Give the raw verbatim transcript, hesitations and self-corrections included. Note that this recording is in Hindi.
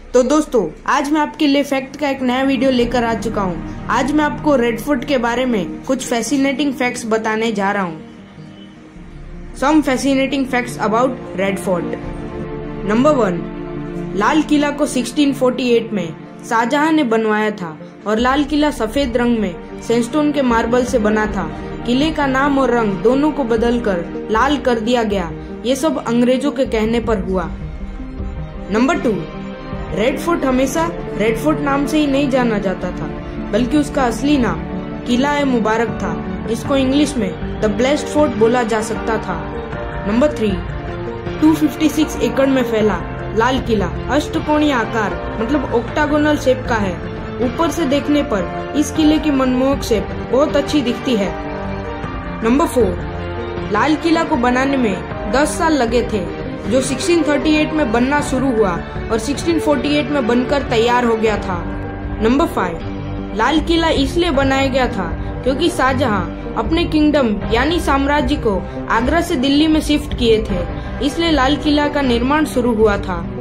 तो दोस्तों, आज मैं आपके लिए फैक्ट का एक नया वीडियो लेकर आ चुका हूँ। आज मैं आपको रेड फोर्ट के बारे में कुछ फैसिनेटिंग फैक्ट्स बताने जा रहा हूँ। Some fascinating facts about red fort. Number one, Lal Qila को सोलह सौ अड़तालीस में शाहजहां ने बनवाया था और लाल किला सफेद रंग में सैंडस्टोन के मार्बल से बना था। किले का नाम और रंग दोनों को बदलकर लाल कर दिया गया। ये सब अंग्रेजों के कहने पर हुआ। नंबर टू, रेड फोर्ट हमेशा रेड फोर्ट नाम से ही नहीं जाना जाता था, बल्कि उसका असली नाम किला ए मुबारक था, जिसको इंग्लिश में द ब्लेस्ड फोर्ट बोला जा सकता था। नंबर थ्री, दो सौ छप्पन एकड़ में फैला लाल किला अष्टकोणीय आकार मतलब ऑक्टागोनल शेप का है। ऊपर से देखने पर इस किले की मनमोहक शेप बहुत अच्छी दिखती है। नंबर फोर, लाल किला को बनाने में दस साल लगे थे, जो सोलह सौ अड़तीस में बनना शुरू हुआ और सोलह सौ अड़तालीस में बनकर तैयार हो गया था। नंबर फाइव, लाल किला इसलिए बनाया गया था क्योंकि शाहजहां अपने किंगडम यानी साम्राज्य को आगरा से दिल्ली में शिफ्ट किए थे, इसलिए लाल किला का निर्माण शुरू हुआ था।